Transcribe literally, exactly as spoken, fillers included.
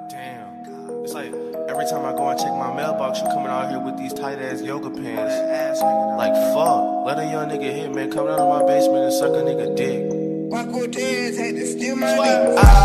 Damn. It's like every time I go and check my mailbox, you coming out here with these tight ass yoga pants. Like fuck. Let a young nigga hit, man. Come down to my basement and suck a nigga dick. My Cortez had to steal my dick.